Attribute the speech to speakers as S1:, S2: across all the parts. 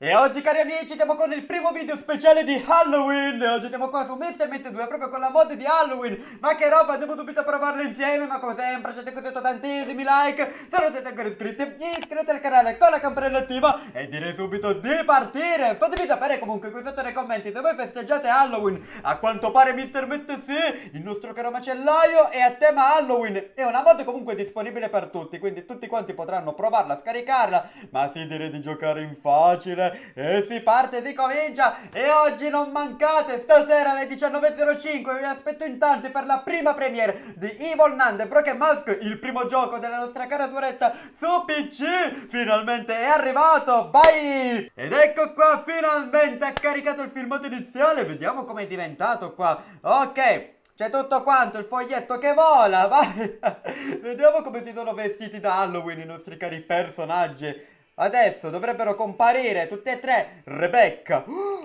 S1: E oggi cari amici siamo con il primo video speciale di Halloween. Oggi siamo qua su Mr. Meat 2 proprio con la mod di Halloween. Ma che roba, andiamo subito a provarlo insieme. Ma come sempre siete qui sotto tantissimi like. Se non siete ancora iscritti, iscrivetevi al canale con la campanella attiva. E direi subito di partire. Fatemi sapere comunque qui sotto nei commenti se voi festeggiate Halloween. A quanto pare Mr. Meat sì, il nostro caro macellaio è a tema Halloween. È una mod comunque disponibile per tutti, quindi tutti quanti potranno provarla, scaricarla. Ma sì, direi di giocare in facile. E si parte, si comincia. E oggi non mancate, stasera alle 19:05 vi aspetto in tanti per la prima premiere di Evil Nun The Broken Mask, il primo gioco della nostra cara suoretta su PC. Finalmente è arrivato, vai! Ed ecco qua, finalmente ha caricato il filmato iniziale. Vediamo com'è diventato qua. Ok, c'è tutto quanto, il foglietto che vola, vai! Vediamo come si sono vestiti da Halloween i nostri cari personaggi. Adesso dovrebbero comparire tutte e tre. Rebecca.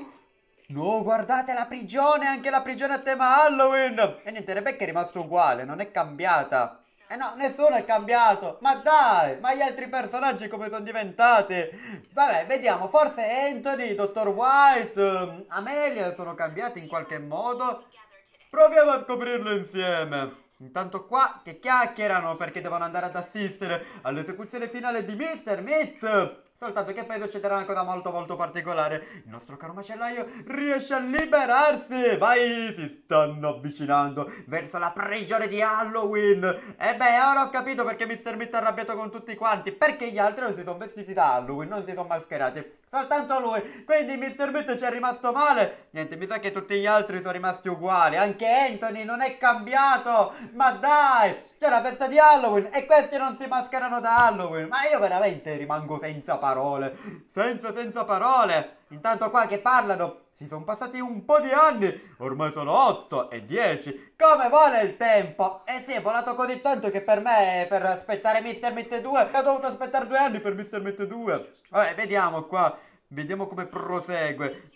S1: No, guardate la prigione, anche la prigione a tema Halloween. E niente, Rebecca è rimasta uguale, non è cambiata. Eh no, nessuno è cambiato. Ma dai, ma gli altri personaggi come sono diventati? Vabbè, vediamo, forse Anthony, Dottor White, Amelia sono cambiati in qualche modo. Proviamo a scoprirlo insieme. Intanto qua che chiacchierano perché devono andare ad assistere all'esecuzione finale di Mr. Meat. Soltanto che poi succederà una cosa molto molto particolare. Il nostro caro macellaio riesce a liberarsi. Vai, si stanno avvicinando verso la prigione di Halloween. E beh, ora ho capito perché Mr. Meat è arrabbiato con tutti quanti. Perché gli altri non si sono vestiti da Halloween, non si sono mascherati. Soltanto lui. Quindi Mr. Meat ci è rimasto male. Niente, mi sa che tutti gli altri sono rimasti uguali. Anche Anthony non è cambiato. Ma dai, c'è la festa di Halloween e questi non si mascherano da Halloween. Ma io veramente rimango senza parole. Senza parole. Intanto qua che parlano, si sono passati un po' di anni. Ormai sono 8 e 10. Come vuole il tempo? Eh sì, è volato così tanto che per me, per aspettare Mr. Meat 2, ho dovuto aspettare 2 anni per Mr. Meat 2. Vabbè, vediamo qua. Vediamo come prosegue.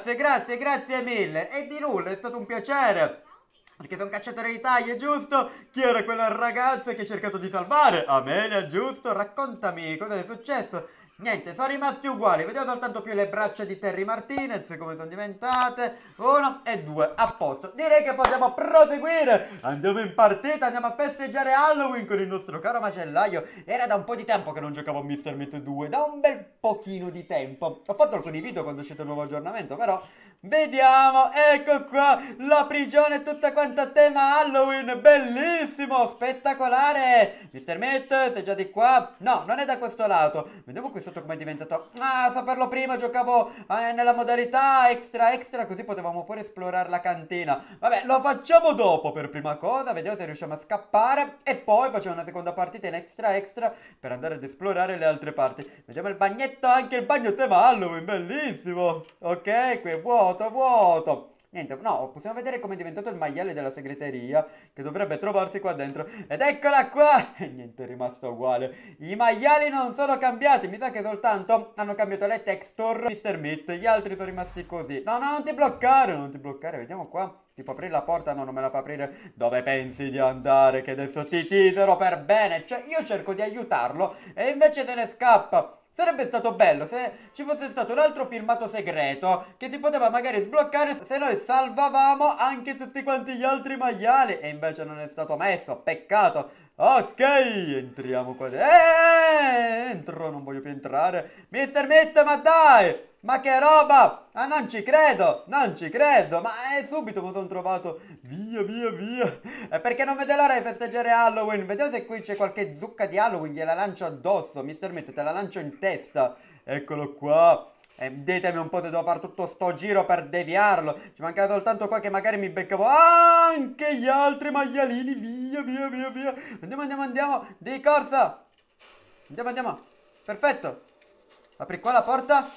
S1: Grazie mille. E di nulla, è stato un piacere. Perché sei un cacciatore di taglie, giusto? Chi era quella ragazza che hai cercato di salvare? Amelia, giusto? Raccontami cosa è successo. Niente, sono rimasti uguali. Vediamo soltanto più le braccia di Terry Martinez, come sono diventate. 1 e 2, a posto. Direi che possiamo proseguire. Andiamo in partita, andiamo a festeggiare Halloween con il nostro caro macellaio. Era da un po' di tempo che non giocavo a Mr. Meat 2, da un bel pochino di tempo. Ho fatto alcuni video quando è uscito il nuovo aggiornamento, però vediamo, ecco qua, la prigione tutta quanta a tema Halloween, bellissimo, spettacolare. Mr. Meat, sei già di qua? No, non è da questo lato. Vediamo qui sotto com'è diventato. Ah, saperlo prima, giocavo nella modalità extra, così potevamo pure esplorare la cantina. Vabbè, lo facciamo dopo per prima cosa, vediamo se riusciamo a scappare e poi facciamo una seconda partita in extra per andare ad esplorare le altre parti. Vediamo il bagnetto, anche il bagno tema Halloween, bellissimo. Ok, qui è vuoto. Niente, no, possiamo vedere come è diventato il maiale della segreteria, che dovrebbe trovarsi qua dentro. Ed eccola qua! E niente, è rimasto uguale. I maiali non sono cambiati, mi sa che soltanto hanno cambiato le texture Mr. Meat. Gli altri sono rimasti così. No, non ti bloccare, vediamo qua. Ti può aprire la porta? No, non me la fa aprire. Dove pensi di andare? Che adesso ti teaserò per bene. Cioè, io cerco di aiutarlo e invece se ne scappa. Sarebbe stato bello se ci fosse stato un altro filmato segreto che si poteva magari sbloccare se noi salvavamo anche tutti quanti gli altri maiali e invece non è stato messo, peccato. Ok, entriamo qua dentro. Entro, non voglio più entrare. Mr. Meat, ma dai! Ma che roba! Ah, non ci credo! Ma subito mi sono trovato. Via. E perché non vede l'ora di festeggiare Halloween? Vediamo se qui c'è qualche zucca di Halloween, gliela lancio addosso. Mr. Meat, te la lancio in testa. Eccolo qua. E ditemi un po' se devo fare tutto sto giro per deviarlo. Ci mancava soltanto qua che magari mi beccavo anche gli altri maialini. Via. Andiamo. Di corsa. Andiamo. Perfetto. Apri qua la porta.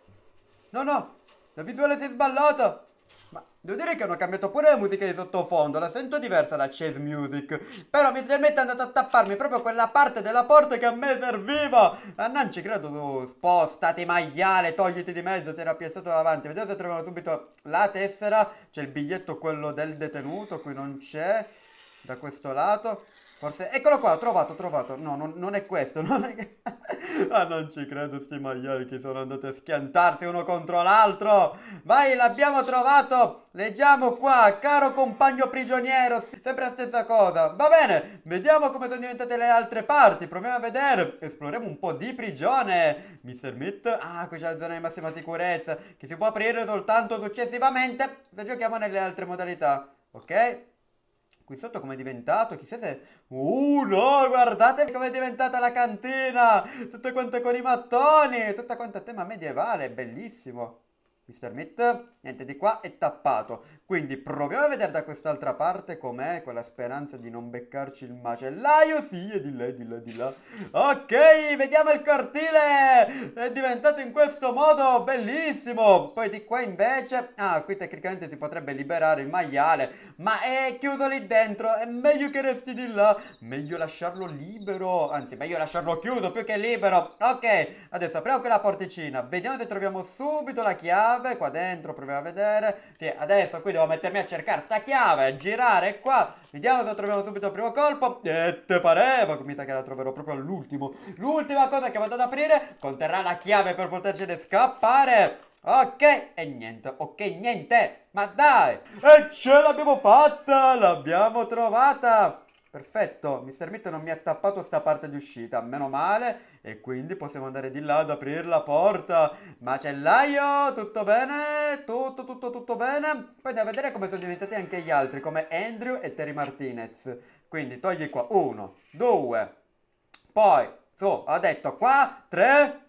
S1: No, la visuale si è sballata. Ma devo dire che hanno cambiato pure la musica di sottofondo, la sento diversa da chase music. Però Mr. Meat è andato a tapparmi proprio quella parte della porta che a me serviva. Ah, non ci credo, tu spostati maiale, togliti di mezzo, si era piazzato davanti. Vediamo se troviamo subito la tessera. C'è il biglietto, quello del detenuto, qui non c'è. Da questo lato. Forse, eccolo qua, ho trovato. No, non è questo, non è che... Ah, non ci credo, sti maiali che sono andati a schiantarsi uno contro l'altro. Vai, l'abbiamo trovato. Leggiamo qua, caro compagno prigioniero, sempre la stessa cosa. Va bene, vediamo come sono diventate le altre parti. Proviamo a vedere. Esploriamo un po' di prigione. Mr. Meat. Ah, qui c'è la zona di massima sicurezza, che si può aprire soltanto successivamente se giochiamo nelle altre modalità. Ok? Qui sotto come è diventato? Chissà se... no, guardate come è diventata la cantina! Tutta quanta con i mattoni! Tutta quanta a tema medievale, bellissimo! Mr. Meat, niente di qua, è tappato. Quindi proviamo a vedere da quest'altra parte com'è, con la speranza di non beccarci il macellaio. Sì, è di là, di là, di là. Ok, vediamo il cortile! È diventato in questo modo, bellissimo! Poi di qua invece... Ah, qui tecnicamente si potrebbe liberare il maiale, ma è chiuso lì dentro, è meglio che resti di là. Meglio lasciarlo libero, anzi, meglio lasciarlo chiuso più che libero. Ok, adesso apriamo quella porticina, vediamo se troviamo subito la chiave. Qua dentro proviamo a vedere. Sì, adesso qui devo mettermi a cercare sta chiave, girare qua. Vediamo se troviamo subito il primo colpo. E te pareva, mi sa che la troverò proprio all'ultimo. L'ultima cosa che vado ad aprire conterrà la chiave per potercene scappare. Ok, e niente, ok, niente. Ma dai, e ce l'abbiamo fatta, l'abbiamo trovata. Perfetto, Mr. Meat non mi ha tappato sta parte di uscita, meno male, e quindi possiamo andare di là ad aprire la porta. Macellaio, tutto bene? Tutto bene? Poi andiamo a vedere come sono diventati anche gli altri, come Andrew e Terry Martinez. Quindi togli qua, 1, 2, poi, su, ho detto qua, 3...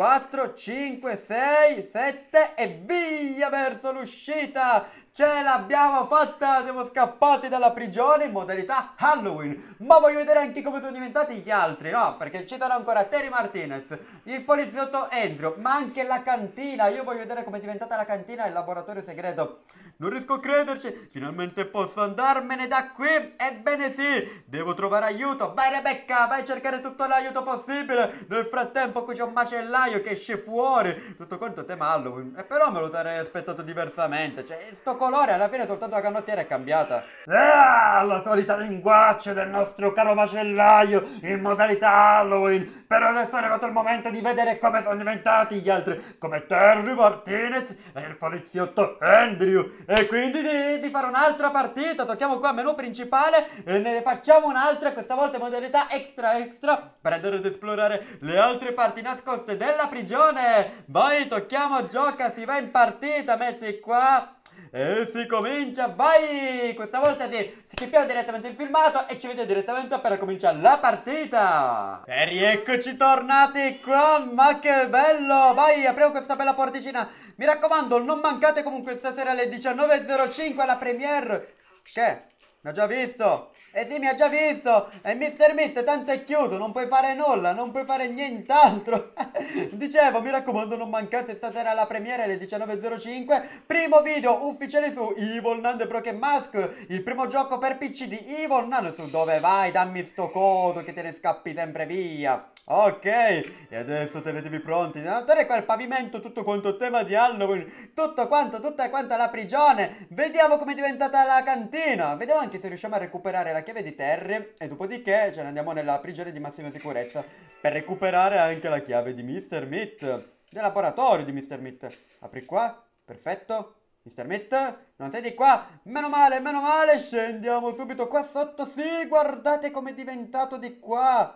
S1: 4, 5, 6, 7 e via verso l'uscita! Ce l'abbiamo fatta! Siamo scappati dalla prigione in modalità Halloween! Ma voglio vedere anche come sono diventati gli altri, no? Perché ci sarà ancora Terry Martinez, il poliziotto Andrew, ma anche la cantina! Io voglio vedere come è diventata la cantina e il laboratorio segreto. Non riesco a crederci, finalmente posso andarmene da qui. Ebbene sì, devo trovare aiuto. Vai Rebecca, vai a cercare tutto l'aiuto possibile. Nel frattempo qui c'è un macellaio che esce fuori. Tutto quanto tema Halloween. E però me lo sarei aspettato diversamente. Cioè, sto colore alla fine soltanto la canottiera è cambiata. Ah, la solita linguaccia del nostro caro macellaio in modalità Halloween. Però adesso è arrivato il momento di vedere come sono diventati gli altri, come Terry Martinez e il poliziotto Andrew. E quindi di fare un'altra partita. Tocchiamo qua menu principale e ne facciamo un'altra, questa volta in modalità extra per andare ad esplorare le altre parti nascoste della prigione. Vai, tocchiamo, gioca, si va in partita, metti qua e si comincia, vai! Questa volta sì, skippiamo direttamente il filmato e ci vediamo direttamente appena comincia la partita. E rieccoci tornati qua, ma che bello! Vai, apriamo questa bella porticina. Mi raccomando, non mancate comunque stasera alle 19:05 alla premiere. Che? Mi ha già visto? Eh sì, mi ha già visto! E Mr. Meat tanto è chiuso, non puoi fare nulla, non puoi fare nient'altro. Dicevo, mi raccomando, non mancate stasera alla premiere alle 19:05. Primo video ufficiale su Evil Nun The Broken Mask, il primo gioco per PC di Evil Nun. Su dove vai? Dammi sto coso che te ne scappi sempre via. Ok, e adesso tenetevi pronti. Notare qua il pavimento, tutto quanto tema di Halloween, tutto quanto, tutta quanta la prigione. Vediamo come è diventata la cantina. Vediamo anche se riusciamo a recuperare la chiave di Terry. E dopodiché ce ne andiamo nella prigione di massima sicurezza per recuperare anche la chiave di Mr. Meat, del laboratorio di Mr. Meat. Apri qua, perfetto. Mr. Meat, non sei di qua? Meno male, scendiamo subito qua sotto. Sì, guardate com'è diventato di qua.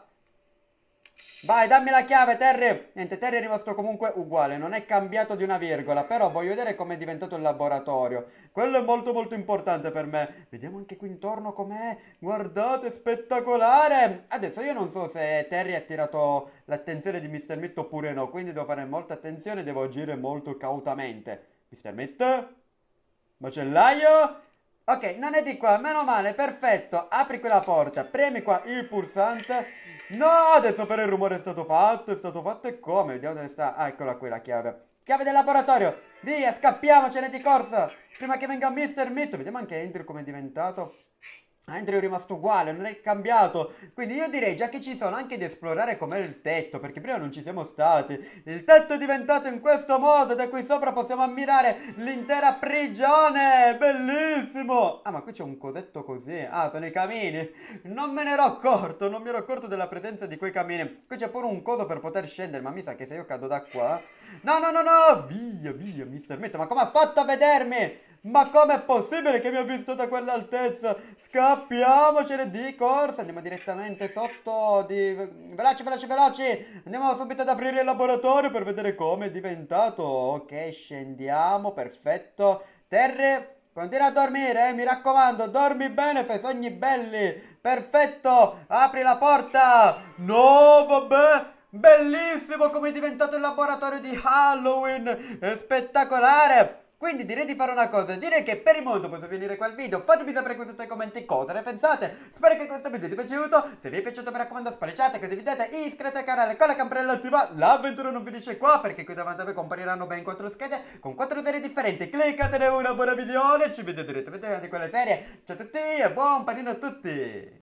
S1: Vai, dammi la chiave, Terry. Niente, Terry è rimasto comunque uguale, non è cambiato di una virgola. Però voglio vedere com'è diventato il laboratorio. Quello è molto molto importante per me. Vediamo anche qui intorno com'è. Guardate, spettacolare. Adesso io non so se Terry ha attirato l'attenzione di Mr. Meat oppure no, quindi devo fare molta attenzione, devo agire molto cautamente. Mr. Meat? Macellaio? Ok, non è di qua, meno male, perfetto. Apri quella porta, premi qua il pulsante. No, adesso però il rumore è stato fatto e come? Vediamo dove sta. Ah, eccola qui la chiave. Chiave del laboratorio. Via, scappiamocene di corsa. Prima che venga Mr. Meat. Vediamo anche Andrew come è diventato. Andrew è rimasto uguale, non è cambiato. Quindi io direi, già che ci sono, anche di esplorare com'è il tetto, perché prima non ci siamo stati. Il tetto è diventato in questo modo, da qui sopra possiamo ammirare l'intera prigione. Bellissimo! Ah, ma qui c'è un cosetto così. Ah, sono i camini. Non me ne ero accorto, non mi ero accorto della presenza di quei camini. Qui c'è pure un coso per poter scendere, ma mi sa che se io cado da qua... No, no, no, no! Via, via, Mister Mette, ma come ha fatto a vedermi? Ma com'è possibile che mi ha visto da quell'altezza? Scappiamocene di corsa, andiamo direttamente sotto di... Veloci, veloci, veloci! Andiamo subito ad aprire il laboratorio per vedere come è diventato. Ok, scendiamo, perfetto. Terry, continua a dormire, mi raccomando, dormi bene, fai sogni belli. Perfetto, apri la porta. No, vabbè. Bellissimo come è diventato il laboratorio di Halloween! È spettacolare! Quindi direi di fare una cosa, direi che per il momento posso finire qua il video, fatemi sapere qui sotto nei commenti cosa ne pensate, spero che questo video vi sia piaciuto, se vi è piaciuto mi raccomando spaliciate, condividete, iscrivetevi al canale con la campanella attiva, l'avventura non finisce qua perché qui davanti a me compariranno ben 4 schede con 4 serie differenti, cliccatene una, buona visione, ci vedete direttamente di quelle serie, ciao a tutti e buon panino a tutti!